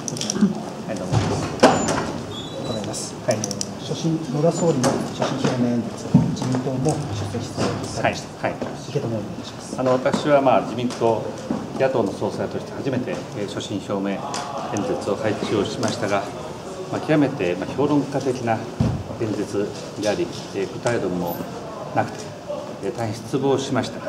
はい、どうも伺います。はい、野田総理の所信表明演説、自民党も出席されました。はい、受け止めをお願いします。 私は自民党野党の総裁として初めて所信表明演説を配置をしましたが、極めて評論家的な演説であり、具体論もなくて、大変失望しました。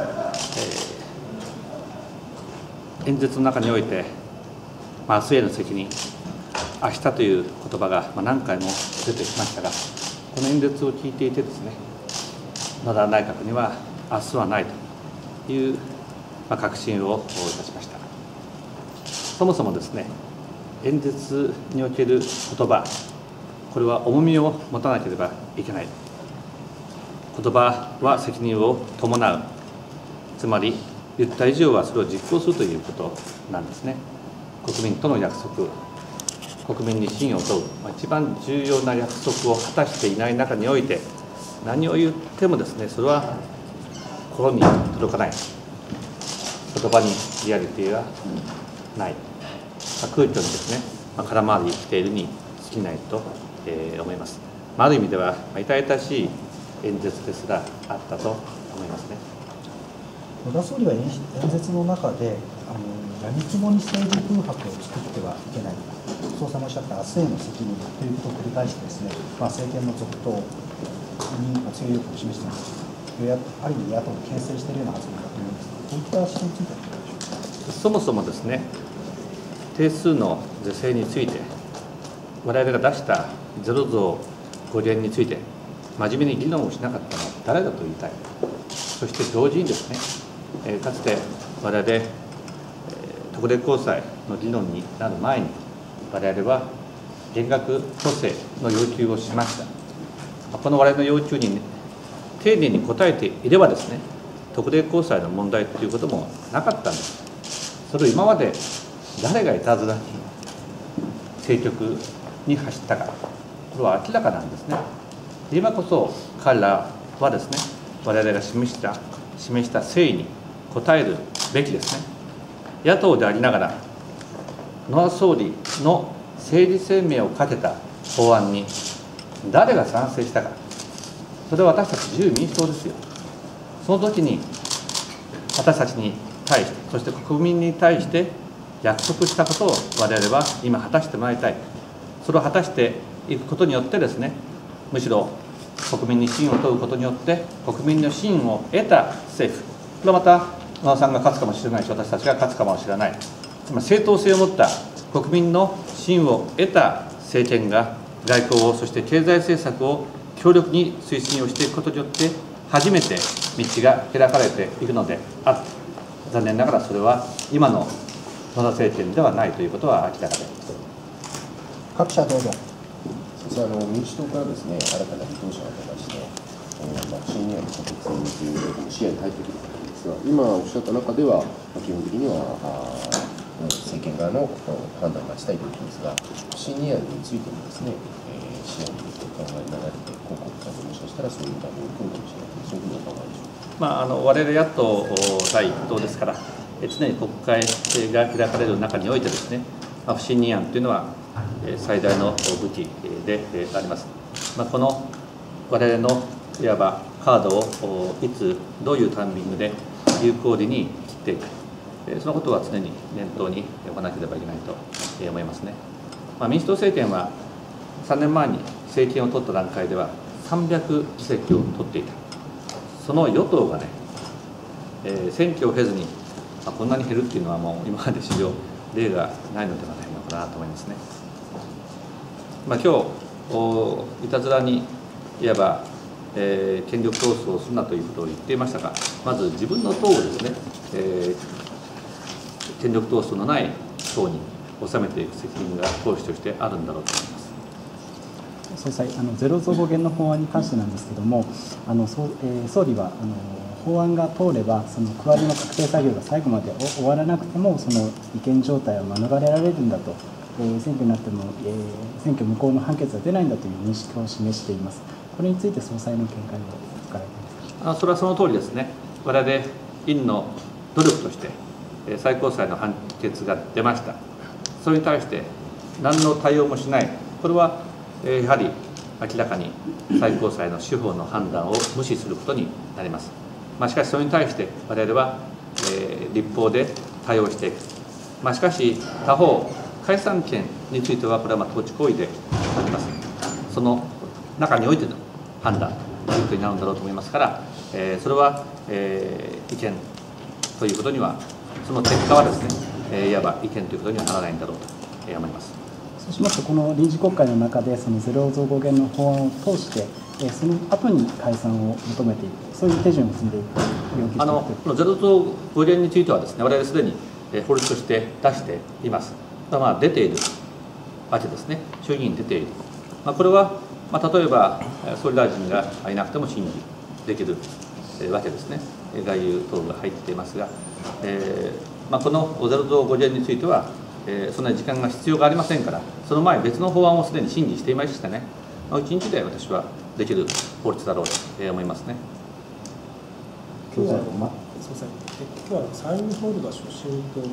演説の中において、明日への責任、明日という言葉が何回も出てきましたが、この演説を聞いていてですね、野田内閣には明日はないという確信をいたしました。そもそもですね、演説における言葉、これは重みを持たなければいけない。言葉は責任を伴う。つまり、言った以上はそれを実行するということなんですね。国民との約束、国民に信を問う、一番重要な約束を果たしていない中において、何を言ってもですね、それは心に届かない。言葉にリアリティがない。空虚にですね、空回りしているに過ぎないと思います。ある意味では痛々しい演説ですらあったと思いますね。 野田総理は演説の中で、やみくもに政治空白を作ってはいけない、総裁もおっしゃった明日への責任ということを繰り返してですね、政権の続投に強い意欲を示しています。ある意味、野党を牽制しているような発言だと思うんですが、こういった視点についてはどうでしょうか。 そもそもですね、定数の是正について、我々が出したゼロ増5減について、真面目に議論をしなかったのは誰だと言いたい。そして同時にですね、かつて我々、特例公債の議論になる前に、我々は減額補正の要求をしました。この我々の要求に丁寧に応えていればですね、特例公債の問題ということもなかったんです。それを今まで誰がいたずらに政局に走ったか、これは明らかなんですね。今こそ彼らはですね、我々が示した誠意に応えるべきですね。野党でありながら、野田総理の政治生命をかけた法案に誰が賛成したか、それは私たち自由民主党ですよ。その時に私たちに対して、そして国民に対して約束したことを我々は今果たしてもらいたい。それを果たしていくことによってですね、むしろ国民に信を問うことによって国民の信を得た政府、これはまた野田さんが勝つかもしれないし、私たちが勝つかもしれない、つまり正当性を持った国民の信を得た政権が外交を、そして経済政策を強力に推進をしていくことによって初めて道が開かれていくのである。残念ながらそれは今の野田政権ではないということは明らかであります。 各社どうぞ。 民主党からですね、新たな離党者が出まして、不信任案の可決ということも視野に入ってくるわけですが、今おっしゃった中では、基本的には政権側の判断を待ちたいということですが、不信任案についてもですね、視野に入れて考えながら、今国会でもしかしたらそういう段階に来るかもしれないという、そういうふうにお考えでしょうか。 我々野党第一党ですから、常に国会が開かれる中においてですね、不信任案というのは最大の武器であります。この我々のいわばカードをいつどういうタイミングで有効利に切っていく、そのことは常に念頭に置かなければいけないと思いますね。民主党政権は3年前に政権を取った段階では300議席を取っていた。その与党がね、選挙を経ずにこんなに減るっていうのはもう今まで史上例がないのではないのかなと思いますね。今日いたずらにいわば、権力闘争をするなということを言っていましたが、まず自分の党をですね、権力闘争のない党に収めていく責任が党首としてあるんだろうと思います。 総裁、ゼロ増5減の法案に関してなんですけれども、総理は法案が通れば、その区割りの確定作業が最後まで終わらなくても、その違憲状態を免れられるんだと、選挙になっても、選挙無効の判決が出ないんだという認識を示しています。これについて総裁の見解を伺います。 それはその通りですね。我々院の努力として最高裁の判決が出ました。それに対して何の対応もしない、これはやはり明らかに最高裁の司法の判断を無視することになります。しかし、それに対して我々は立法で対応していく。しかし、他方、解散権については、これは統治行為であります。その中においての判断ということになるんだろうと思いますから、それは違憲ということには、その結果はですね、いわば違憲ということにはならないんだろうと思います。 そうしますと、この臨時国会の中で、そのゼロ増5減の法案を通して、その後に解散を求めていく、そういう手順を踏んでいく、要求していく。 ゼロ増5減についてはですね、我々すでに法律として出しています。出ているわけですね、衆議院に出ている。これは、例えば総理大臣がいなくても審議できるわけですね、概要等が入っていますが、このゼロ増5減については、そんな時間が必要がありませんから、その前、別の法案をすでに審議していましたね、1日で私はできる法律だろうと思いますね。 今日は参院ホールが初審と、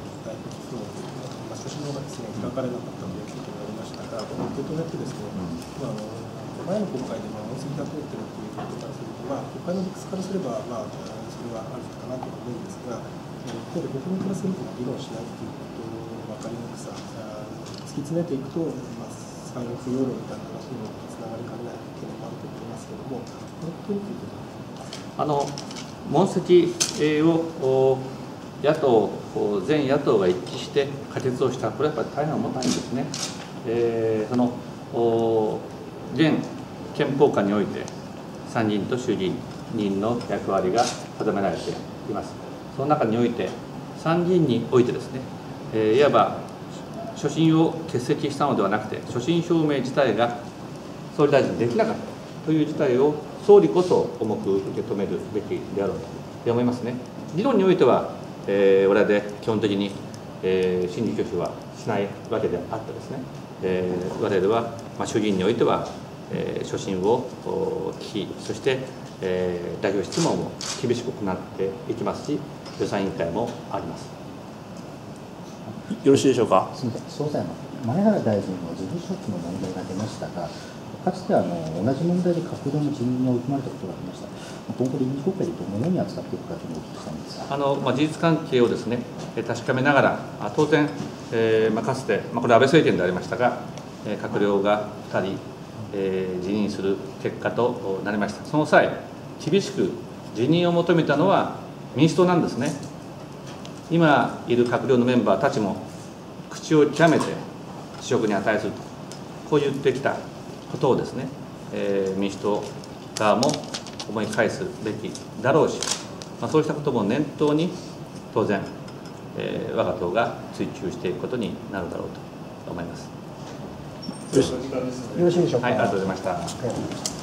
初審の方がですね、開かれなかったということになりましたが、この受け止めてですね、前の国会で問責が通っているということからすると、国会の理屈からすれば、それはあるかなと思うんですが、一方で国民からすると議論しないということの分かりにくさ、突き詰めていくと、参院不要論みたいな話にもつながりかねない懸念もあると思いますけれども、このことについて問責を野党、全野党が一致して可決をした、これはやっぱり大変重たいんですね。現憲法下において、参議院と衆議院の役割が定められています。その中において、参議院においてですね、いわば所信を欠席したのではなくて、所信表明自体が総理大臣できなかったという事態を、総理こそ重く受け止めるべきであろうと思いますね。議論においては、我々基本的に、審議拒否はしないわけであってですね、我々は、衆議院においては、所信を聞き、そして、代表質問を厳しく行っていきますし、予算委員会もあります。 よろしいでしょうか。 すみません、総裁、前原大臣の事務処置の問題が出ましたが、かつて同じ問題で閣僚の辞任に追い込まれたことがありました。今後、臨時国会でどのように扱っていくかというのをお聞きしたいんですが。 事実関係をですね、確かめながら、当然、かつて、これ、安倍政権でありましたが、閣僚が2人、辞任する結果となりました。その際、厳しく辞任を求めたのは民主党なんですね。今いる閣僚のメンバーたちも、口を極めて辞職に値すると、こう言ってきたことをですね、民主党側も思い返すべきだろうし、そうしたことも念頭に、当然、我が党が追及していくことになるだろうと思います。 よろしいでしょうか。 はい、ありがとうございました。